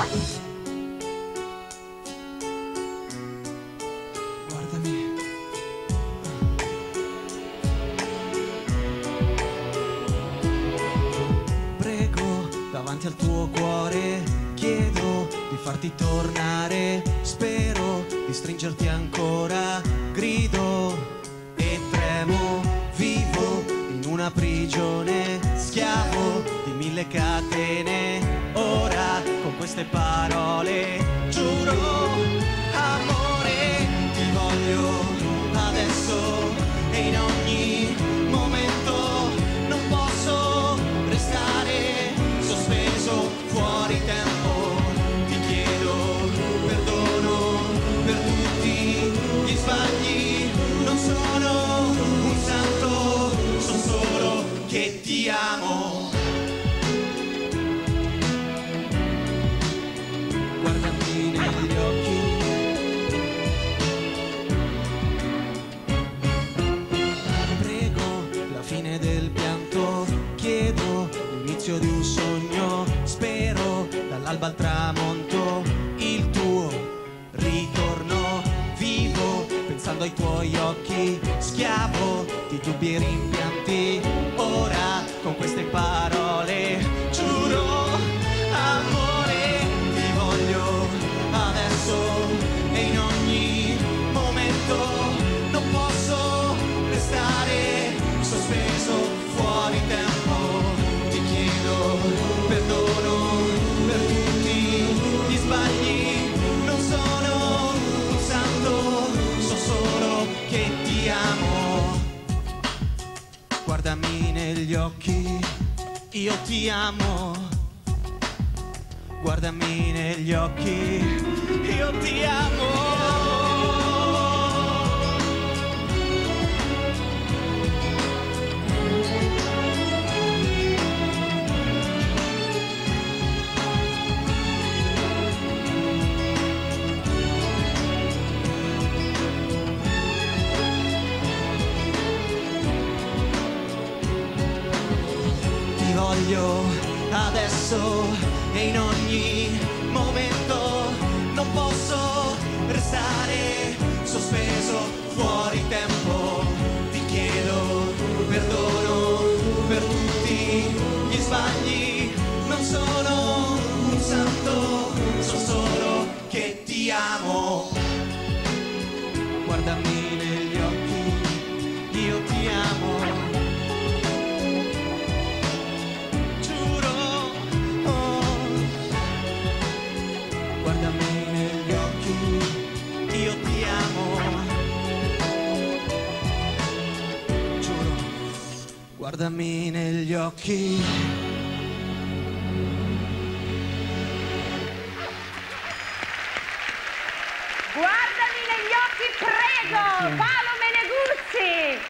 Guardami. Prego davanti al tuo cuore, chiedo di farti tornare, spero di stringerti ancora, grido e tremo, vivo in una prigione, schiavo di 1000 catene, ora con queste parole giuro, amore, ti voglio adesso e in ogni momento, non posso restare sospeso fuori tempo, ti chiedo perdono per tutti gli sbagli, non sono un santo, so solo che ti amo. Guardami negli occhi, prego la fine del pianto, chiedo l'inizio di un sogno, spero dall'alba al tramonto il tuo ritorno, vivo pensando ai tuoi occhi, schiavo di dubbi e rimpianti, ora con queste parole giuro, amore, ti voglio adesso e in ogni momento, non posso restare sospeso fuori tempo, ti chiedo perdono per tutti gli sbagli, non sono un santo, so solo che ti amo. Guardami negli occhi, io ti amo. Guardami negli occhi, io ti amo. Ti voglio adesso e in ogni momento, non posso restare sospeso fuori tempo, ti chiedo perdono per tutti gli sbagli, non sono un santo, so solo che ti amo. Guardami negli occhi, io ti amo. Guardami negli occhi, io ti amo. Giuro, guardami negli occhi. Guardami negli occhi, prego! Paolo